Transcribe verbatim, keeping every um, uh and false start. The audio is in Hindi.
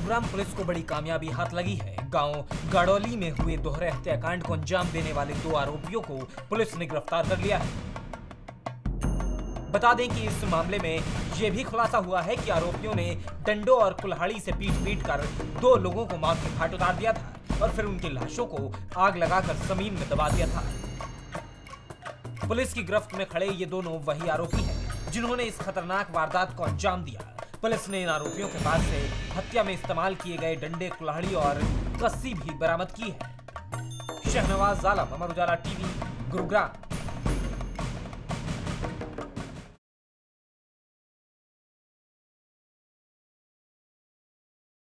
गुरुग्राम पुलिस को बड़ी कामयाबी हाथ लगी है। गांव गाड़ौली में हुए दोहरे हत्याकांड को अंजाम देने वाले दो आरोपियों को पुलिस ने गिरफ्तार कर लिया है। बता दें कि इस मामले में यह भी खुलासा हुआ है कि आरोपियों ने डंडों और कुल्हाड़ी से पीट पीट कर दो लोगों को मौत के घाट उतार दिया था और फिर उनकी लाशों को आग लगाकर जमीन में दबा दिया था। पुलिस की गिरफ्त में खड़े ये दोनों वही आरोपी हैं जिन्होंने इस खतरनाक वारदात को अंजाम दिया। पुलिस ने इन आरोपियों के पास से हत्या में इस्तेमाल किए गए डंडे, कुल्हाड़ी और कस्सी भी बरामद की है। शहनवाज आलम, अमर उजाला टीवी, गुरुग्राम।